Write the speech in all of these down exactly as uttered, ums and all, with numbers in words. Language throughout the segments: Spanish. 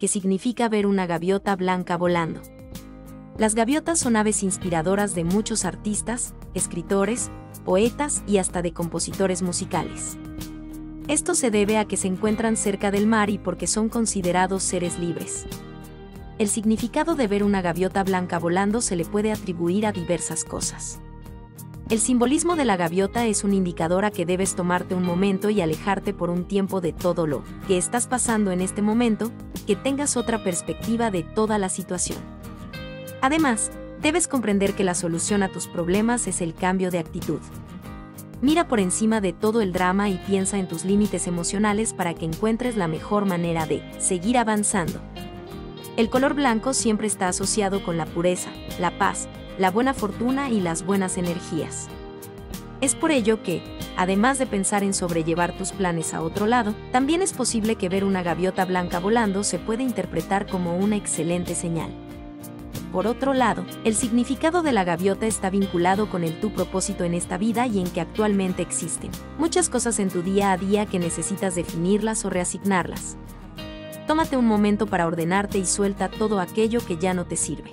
que significa ver una gaviota blanca volando. Las gaviotas son aves inspiradoras de muchos artistas, escritores, poetas y hasta de compositores musicales. Esto se debe a que se encuentran cerca del mar y porque son considerados seres libres. El significado de ver una gaviota blanca volando se le puede atribuir a diversas cosas. El simbolismo de la gaviota es un indicador a que debes tomarte un momento y alejarte por un tiempo de todo lo que estás pasando en este momento, que tengas otra perspectiva de toda la situación. Además, debes comprender que la solución a tus problemas es el cambio de actitud. Mira por encima de todo el drama y piensa en tus límites emocionales para que encuentres la mejor manera de seguir avanzando. El color blanco siempre está asociado con la pureza, la paz, la buena fortuna y las buenas energías. Es por ello que, además de pensar en sobrellevar tus planes a otro lado, también es posible que ver una gaviota blanca volando se puede interpretar como una excelente señal. Por otro lado, el significado de la gaviota está vinculado con el tu propósito en esta vida y en que actualmente existen muchas cosas en tu día a día que necesitas definirlas o reasignarlas. Tómate un momento para ordenarte y suelta todo aquello que ya no te sirve.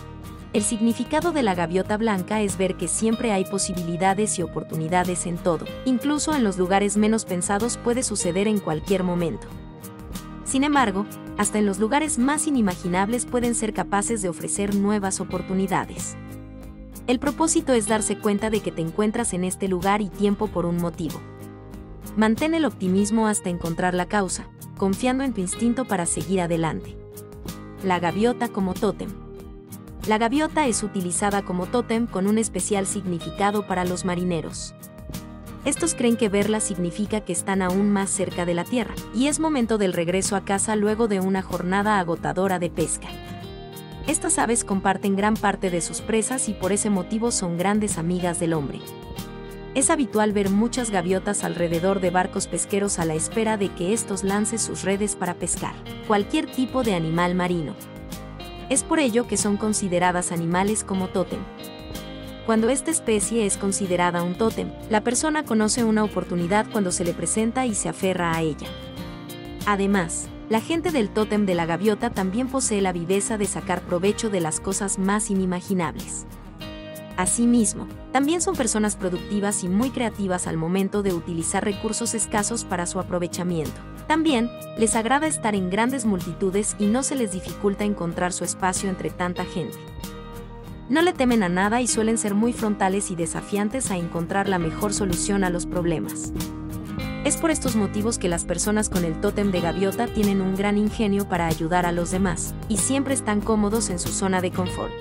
El significado de la gaviota blanca es ver que siempre hay posibilidades y oportunidades en todo, incluso en los lugares menos pensados puede suceder en cualquier momento. Sin embargo, hasta en los lugares más inimaginables pueden ser capaces de ofrecer nuevas oportunidades. El propósito es darse cuenta de que te encuentras en este lugar y tiempo por un motivo. Mantén el optimismo hasta encontrar la causa, confiando en tu instinto para seguir adelante. La gaviota como tótem. La gaviota es utilizada como tótem con un especial significado para los marineros. Estos creen que verla significa que están aún más cerca de la tierra, y es momento del regreso a casa luego de una jornada agotadora de pesca. Estas aves comparten gran parte de sus presas y por ese motivo son grandes amigas del hombre. Es habitual ver muchas gaviotas alrededor de barcos pesqueros a la espera de que estos lancen sus redes para pescar cualquier tipo de animal marino. Es por ello que son consideradas animales como tótem. Cuando esta especie es considerada un tótem, la persona conoce una oportunidad cuando se le presenta y se aferra a ella. Además, la gente del tótem de la gaviota también posee la viveza de sacar provecho de las cosas más inimaginables. Asimismo, también son personas productivas y muy creativas al momento de utilizar recursos escasos para su aprovechamiento. También, les agrada estar en grandes multitudes y no se les dificulta encontrar su espacio entre tanta gente. No le temen a nada y suelen ser muy frontales y desafiantes a encontrar la mejor solución a los problemas. Es por estos motivos que las personas con el tótem de gaviota tienen un gran ingenio para ayudar a los demás, y siempre están cómodos en su zona de confort.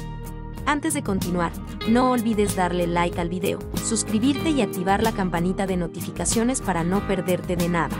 Antes de continuar, no olvides darle like al video, suscribirte y activar la campanita de notificaciones para no perderte de nada.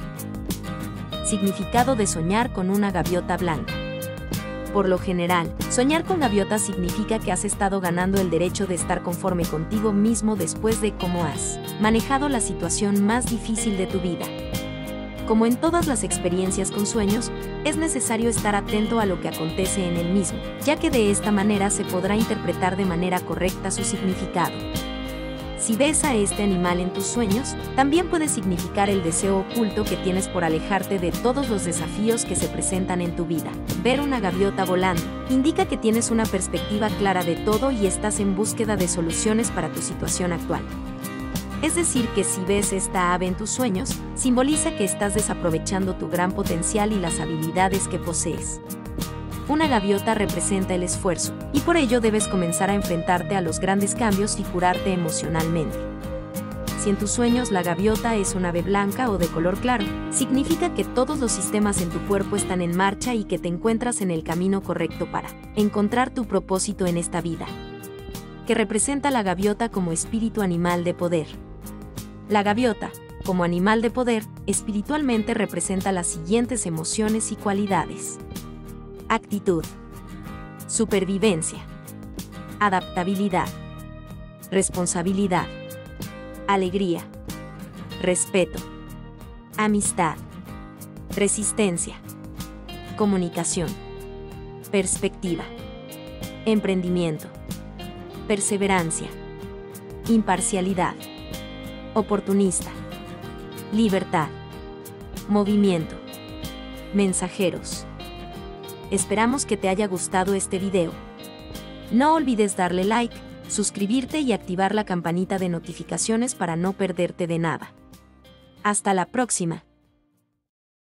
Significado de soñar con una gaviota blanca. Por lo general, soñar con gaviotas significa que has estado ganando el derecho de estar conforme contigo mismo después de cómo has manejado la situación más difícil de tu vida. Como en todas las experiencias con sueños, es necesario estar atento a lo que acontece en el mismo, ya que de esta manera se podrá interpretar de manera correcta su significado. Si ves a este animal en tus sueños, también puede significar el deseo oculto que tienes por alejarte de todos los desafíos que se presentan en tu vida. Ver una gaviota volando indica que tienes una perspectiva clara de todo y estás en búsqueda de soluciones para tu situación actual. Es decir, que si ves esta ave en tus sueños, simboliza que estás desaprovechando tu gran potencial y las habilidades que posees. Una gaviota representa el esfuerzo, y por ello debes comenzar a enfrentarte a los grandes cambios y curarte emocionalmente. Si en tus sueños la gaviota es un ave blanca o de color claro, significa que todos los sistemas en tu cuerpo están en marcha y que te encuentras en el camino correcto para encontrar tu propósito en esta vida. Que representa la gaviota como espíritu animal de poder. La gaviota, como animal de poder, espiritualmente representa las siguientes emociones y cualidades. Actitud, supervivencia, adaptabilidad, responsabilidad, alegría, respeto, amistad, resistencia, comunicación, perspectiva, emprendimiento, perseverancia, imparcialidad, oportunista, libertad, movimiento, mensajeros, Esperamos que te haya gustado este video. No olvides darle like, suscribirte y activar la campanita de notificaciones para no perderte de nada. Hasta la próxima.